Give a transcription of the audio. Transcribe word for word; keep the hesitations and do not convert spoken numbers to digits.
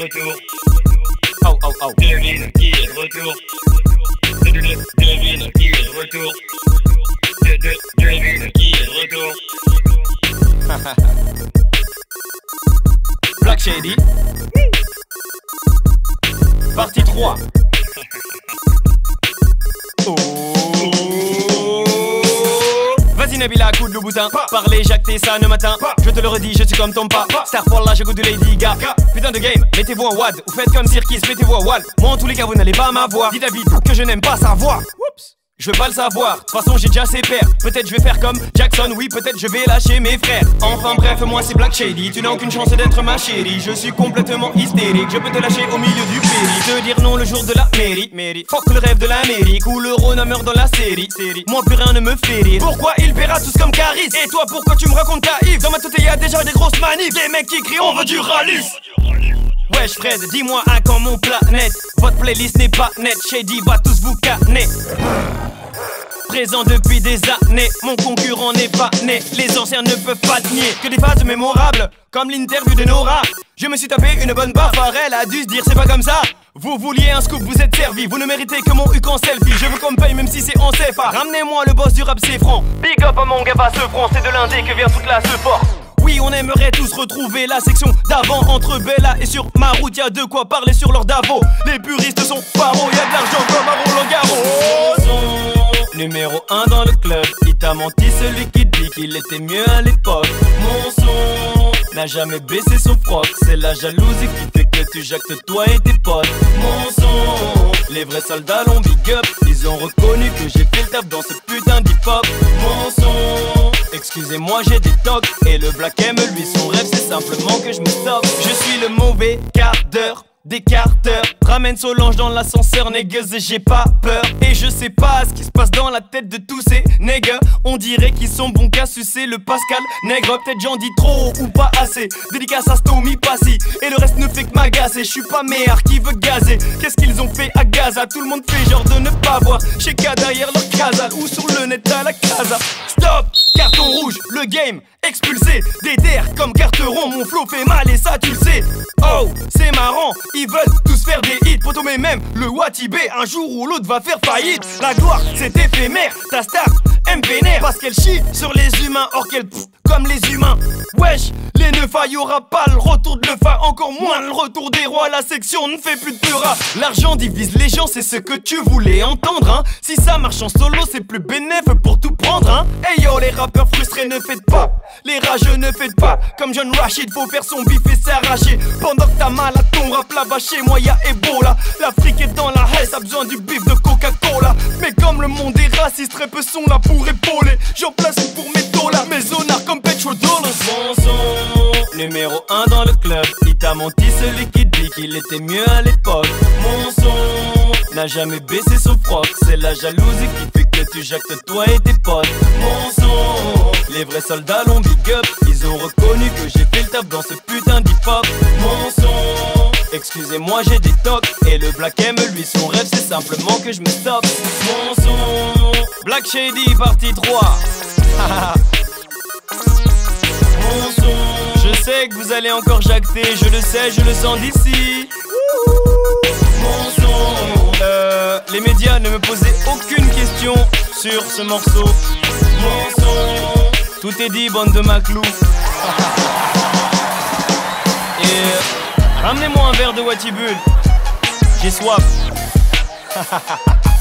retour. Oh oh oh. Devine qui est de retour. Devine qui est de retour. Devine qui est de retour. Black Shady. Partie trois. Oh. Vas-y Nabila, coup de le boutin. Parler, jacter, ça ne m'atteint. Je te le redis, je suis comme ton pas. Star pour là, je goûte de Lady Gaga. Putain de game, mettez-vous en wad. Ou faites comme Sirkis, mettez-vous en wad. Moi en tous les cas, vous n'allez pas m'avoir. Dis David que je n'aime pas sa voix. Oups. Je veux pas le savoir, de toute façon j'ai déjà ses pères. Peut-être je vais faire comme Jackson, oui peut-être je vais lâcher mes frères. Enfin bref, moi c'est Black Shady. Tu n'as aucune chance d'être ma chérie. Je suis complètement hystérique, je peux te lâcher au milieu du péri. Te dire non le jour de la mairie, mairie. Fuck le rêve de l'Amérique où le Rhône meurt dans la série, série. Moi plus rien ne me fait rire. Pourquoi il paiera tous comme Caris? Et toi pourquoi tu me racontes ta Yves? Dans ma tête y'a déjà des grosses manifs. Des mecs qui crient on veut du rallye. Wesh Fred, dis-moi à quand mon planète. Votre playlist n'est pas nette, Shady va tous vous canner. Présent depuis des années, mon concurrent n'est pas né. Les anciens ne peuvent pas le nier. Que des phases mémorables, comme l'interview de Nora. Je me suis tapé une bonne baffe, elle a dû se dire c'est pas comme ça. Vous vouliez un scoop, vous êtes servi. Vous ne méritez que mon huc en selfie. Je veux qu'on me paye même si c'est en C F A. Ramenez-moi le boss du rap, c'est franc. Big up à mon gars, ce franc, c'est de l'indé que vient toute la ce fort. Oui, on aimerait tous retrouver la section d'avant. Entre Bella et sur ma route, y'a de quoi parler sur leur Davo. Les puristes sont paro, y'a de l'argent comme à Roland Garros. Numéro un dans le club, il t'a menti celui qui dit qu'il était mieux à l'époque. Mon son n'a jamais baissé son froc, c'est la jalousie qui fait que tu jactes toi et tes potes. Mon son, les vrais soldats l'ont big up, ils ont reconnu que j'ai fait le taf dans ce putain d'hip-hop. Mon son, excusez-moi j'ai des tocs, et le Black M lui son rêve c'est simplement que je me stoppe. Je suis le mauvais quart d'heure des carteurs. Ramène Solange dans l'ascenseur, nègres, et j'ai pas peur. Et je sais pas ce qui se passe dans la tête de tous ces nègres. On dirait qu'ils sont bons qu'à sucer le Pascal nègre. Peut-être j'en dis trop ou pas assez. Dédicace à Stomy Passy. Et le reste ne fait que m'agacer. Je suis pas meilleur qui veut gazer. Qu'est-ce qu'ils ont fait à Gaza? Tout le monde fait genre de ne pas voir Cheka derrière leur casal ou sur le net à la casa. Stop, carton rouge, le game expulsé. Des terres comme carteron, mon flow fait mal et ça tu le sais. Oh, c'est marrant, ils veulent tous faire des hits. Poto mais même le Watibé, un jour ou l'autre va faire faillite. La gloire c'est éphémère, ta star aime vénère parce qu'elle chie sur les humains, or qu'elle pff, comme les humains. Wesh, les neufs, y'aura pas le retour de l'E F A, encore moins le retour des rois. La section ne fait plus de pura. L'argent divise les gens, c'est ce que tu voulais entendre, hein. Si ça marche en solo, c'est plus bénéf pour tout prendre, hein. Hey yo, les rappeurs frustrés, ne faites pas. Les rageux, ne faites pas. Comme John Rashid, faut faire son bif et s'arracher. Pendant que t'as mal à ton rap là-bas, chez moi y'a Ebola. L'Afrique est dans la haine, a besoin du bif de Coca-Cola. Mais comme le monde est raciste, très peu sont là pour épauler. J'en place pour mes dollars, mes zonards comme Petrodollars. Mon son, numéro un dans le club. Il t'a menti celui qui dit qu'il était mieux à l'époque. Mon son n'a jamais baissé son froc, c'est la jalousie qui fait que tu jactes toi et tes potes. Mon son, les vrais soldats l'ont big up, ils ont reconnu que j'ai fait le taf dans ce putain d'hip-hop. Mon son, excusez-moi j'ai des tocs, et le Black M lui son rêve c'est simplement que je me stoppe. Mon son, Black Shady partie trois. Mon son, je sais que vous allez encore jacter, je le sais, je le sens d'ici. Mon son, euh, les médias ne me posaient aucune question sur ce morceau. Mon son, tout est dit, bande de maclous. Et euh, ramenez-moi un verre de Watibul, j'ai soif.